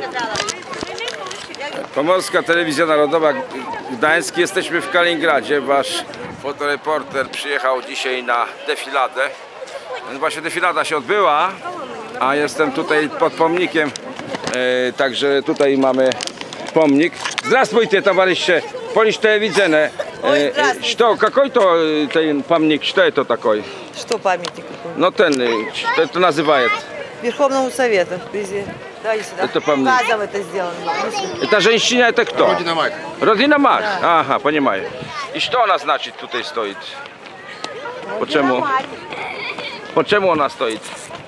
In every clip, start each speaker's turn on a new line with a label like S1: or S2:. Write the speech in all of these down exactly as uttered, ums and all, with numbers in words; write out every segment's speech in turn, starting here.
S1: Pomorska Telewizja Narodowa Gdańsk. Jesteśmy w Kaliningradzie. Wasz fotoreporter przyjechał dzisiaj na defiladę. Właśnie defilada się odbyła, a jestem tutaj pod pomnikiem. E, także tutaj mamy помник. Здравствуйте, товарищи! Полиш телевидение.
S2: Ой, здравствуйте.
S1: Что, какой то э, памятник, что это такой?
S2: Что памятник какой?
S1: Ну, ten, что это называет?
S2: Верховному Совету. Давайте сюда.
S1: Это памятник.
S2: Газом это сделано.
S1: Это женщина, это кто?
S3: Родина мать.
S1: Родина мать?
S2: Да.
S1: Ага, понимаю. И что она значит тут и стоит? Почему? Почему она стоит?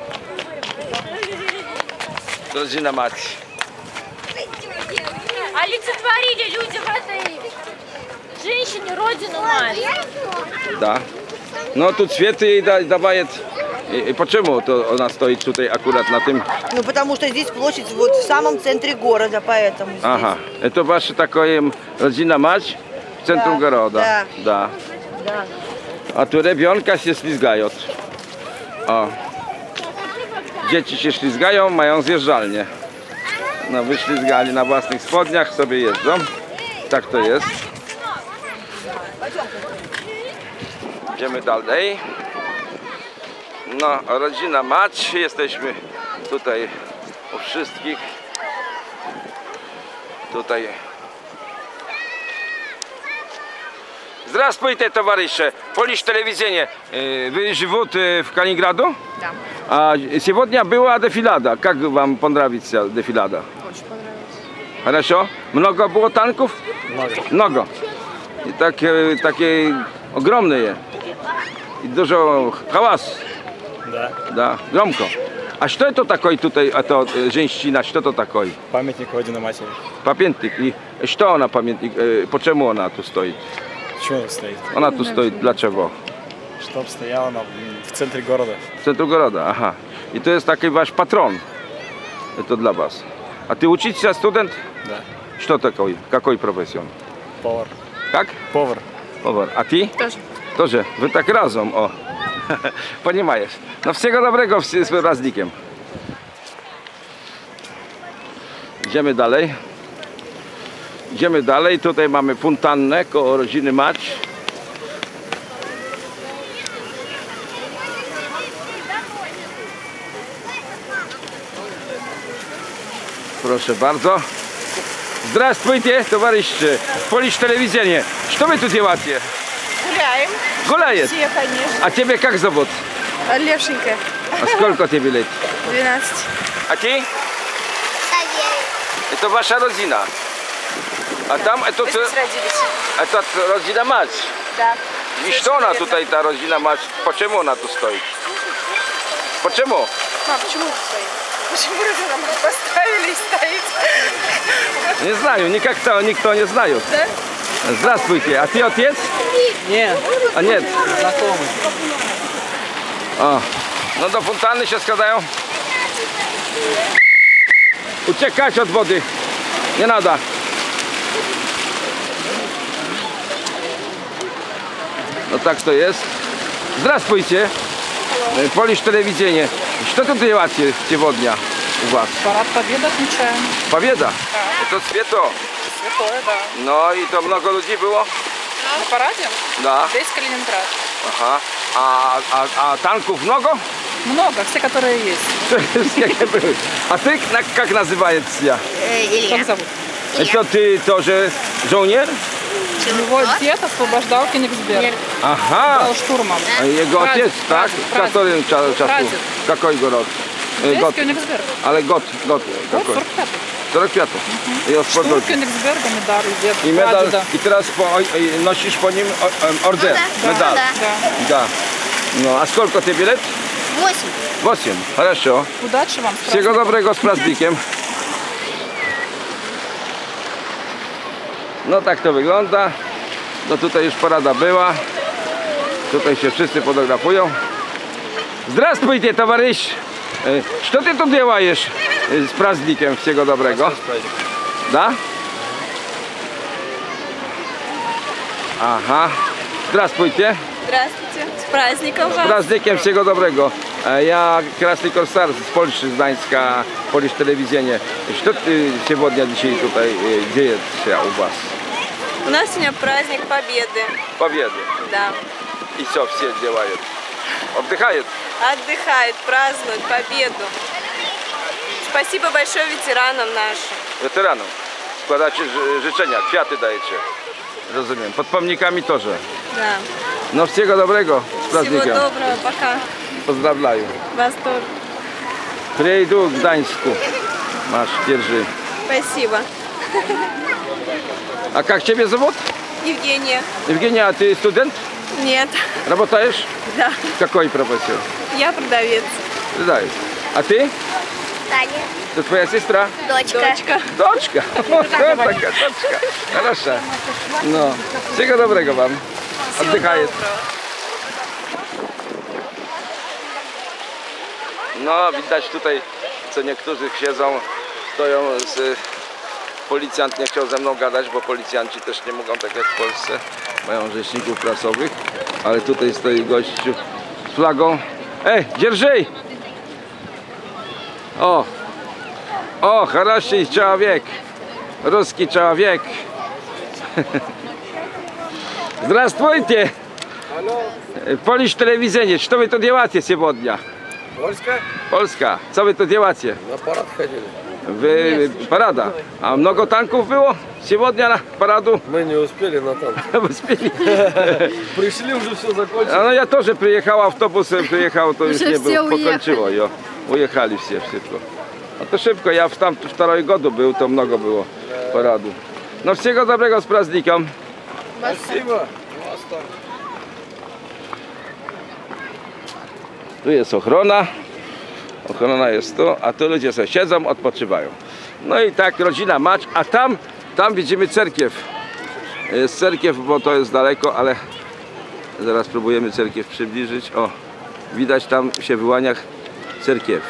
S1: Родина мать.
S4: Олицетворили люди в этой женщине родину мать.
S1: Да. Но тут свет ей добавит. И, и почему то она стоит тут аккурат на тем?
S2: Ну потому что здесь площадь вот в самом центре города, поэтому здесь.
S1: Ага. Это ваше такое родина мать в центре
S2: Да,
S1: города.
S2: да.
S1: Да.
S2: Да.
S1: А tu ребенка się ślizgają. O. Dzieci się ślizgają, mają zjeżdżalnię. No, wyślizgali na własnych spodniach, sobie jeżdżą. Tak to jest. Idziemy dalej. No, rodzina mać. Jesteśmy tutaj u wszystkich. Tutaj. Здравствуйте, товарищи! Полиш телевидение. Вы живете в Калининграду?
S5: Да.
S1: А сегодня была дефилада. Как вам понравится дефилада?
S5: Очень понравилось.
S1: Хорошо. Много было танков?
S3: Много.
S1: Много. И так, такие огромные. И dużo hałas.
S3: Да.
S1: Да, громко. А что это такое тут, это женщина, что это такое?
S3: Памятник Родины матери.
S1: Памятник. И что она памятник? Почему она тут стоит?
S3: Почему тут стоит?
S1: Она тут стоит для чего?
S3: Чтоб стояла она в центре города.
S1: В центре города, ага. И то есть такой ваш патрон. Это для вас. А ты учишься, студент?
S3: Да.
S1: Что такое? Какой профессион?
S3: Повар.
S1: Как?
S3: Повар.
S1: Повар. А ты?
S5: Тоже.
S1: Тоже? Вы так разом, о. Понимаешь. No wszystkiego dobrego z praznikiem. Idziemy dalej. Idziemy dalej. Tutaj mamy fontannę koło rodziny mać. Proszę bardzo. Здравствуйте, товарищи. Полиш телевидение. Что вы тут делаете?
S5: Гуляем.
S1: Гуляет?
S5: Все, конечно.
S1: А тебе как зовут?
S5: Левшенька.
S1: А сколько тебе лет?
S5: двенадцать.
S1: А ты? Это ваша родина. А там это,
S5: Мы здесь родились.
S1: это родина мать.
S5: Да.
S1: И что она тут, эта родина мать? Почему она тут стоит? Почему?
S5: Мам, почему тут стоит? Почему родину мать поставили и стоит?
S1: Не знаю, никак-то никто не знает.
S5: Да?
S1: Здравствуйте. А ты отец?
S2: Нет.
S1: А нет?
S2: Знакомый.
S1: А. No do fontanny się składają. Uciekać od wody. Nie nada. No tak to jest. Здравствуйте. Полиш телевидение. Что тут делаете сегодня у вас?
S5: Парад Победы отмечаем.
S1: Победа? Это свято.
S5: Святое, да.
S1: No i to mnogo ludzi było?
S5: На параде?
S1: Да.
S5: Весь Калининград.
S1: Aha. A, a, a tanków mnogo?
S5: Много, все, которые есть.
S1: Jakie były? A ty na- jak nazywается?
S5: Как зовут?
S1: Это ты тоже żołnierz?
S5: Его дед освобождал Кенигсберг.
S1: Aha.
S5: Был штурмом.
S1: A jego
S5: Praded,
S1: ojciec, tak?
S5: praded,
S1: W którym cza- czasu?
S5: Praded.
S1: Какой год?
S5: Здесь
S1: Год.
S5: Кёнигсберг.
S1: Ale gод, gод
S5: Вот
S1: какой?
S5: сорок пятый.
S1: сорок пятый. I
S5: Штурм
S1: oswobodził.
S5: Кёнигсберга, медаль, дед.
S1: I medal,
S5: прадеда.
S1: i teraz po, oj- nosisz po nim o- em, order, medal.
S5: Да.
S1: Да. No, a сколько тебе лет?
S4: Восемь.
S1: восемь. Хорошо.
S5: Удачи вам. с
S1: Всего dobrego z praznikiem. No tak to wygląda. No tutaj już parada była. Tutaj się wszyscy fotografują. Здравствуйте, товарищ! Э, Что ты тут делаешь э, с праздником? Всего доброго. Да? Ага. Здравствуйте.
S5: Здравствуйте. С праздником
S1: Z
S5: вас.
S1: praznikiem, wszystkiego dobrego. E, Ja Krasny Korsar z Polski, z Gdańska, Polish Telewizyjnie. Co ty сегодня dzisiaj tutaj e, dzieje się u was?
S5: У нас сегодня праздник Победы.
S1: Победы.
S5: Да.
S1: I co все делают? Отдыхают?
S5: Отдыхают, празднуют победу. Спасибо большое ветеранам нашим.
S1: Weteranom. Składacie ży- życzenia, kwiaty dajecie. Rozumiem. Pod pomnikami też.
S5: Да.
S1: No wszystkiego dobrego. Z
S5: Всего
S1: praznikiem.
S5: доброго. Пока.
S1: Pozdrawiam.
S5: Вас тоже.
S1: Przyjdę w Gdańsku. Masz, dzierży.
S5: Спасибо.
S1: A jak ciebie zowód?
S5: Евгения.
S1: Евгения, a ty student?
S5: Нет.
S1: Работаешь?
S5: Да.
S1: Какой профессию?
S5: Я продавец.
S1: Знаешь. А ты?
S6: Таня,
S1: To twoja siostra?
S6: дочка.
S5: Дочка.
S1: Doczka. O, taka doczka. Хорошо. No. Wszystkiego dobrego wam. Oddychaj. No, widać tutaj, co niektórzy siedzą, stoją z... Policjant nie chciał ze mną gadać, bo policjanci też nie mogą tak jak w Polsce. Mają rzeczników prasowych. Ale tutaj stoi gościu z flagą. Ej, dzierżyj! O! O, хороший человек! Русский человек! Здравствуйте! Polish Televizyjnie, что вы тут делаете сегодня?
S7: Польска?
S1: Polska, co wy tu делаете?
S7: На парад ходили.
S1: Wy, parada. A mnogo tanków było сегодня na paradu?
S7: Мы не успели на танк.
S1: Uspeli.
S7: Пришли, уже все закончили.
S1: A no ja też przyjechał autobusem, przyjechał, to już nie było, pokończyło. Jo. Ujechali wszyscy szybko. A to szybko, ja w tam w wtoroj godu był, to mnogo było paradu. No wszystkiego dobrego z praznikiem.
S7: Спасибо.
S1: Tu jest ochrona. Ochrona jest tu, a tu ludzie sobie siedzą, odpoczywają. No i tak rodzina Mać, a tam, tam widzimy cerkiew. Jest cerkiew, bo to jest daleko, ale zaraz próbujemy cerkiew przybliżyć. O, widać tam się wyłania cerkiew.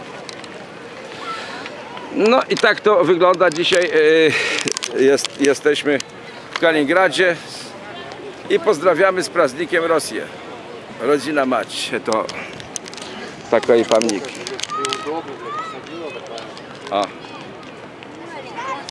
S1: No i tak to wygląda dzisiaj. Yy, jest, jesteśmy w Kaliningradzie i pozdrawiamy z praznikiem Rosję. Rodzina Mać, to taki pamiętnik. O.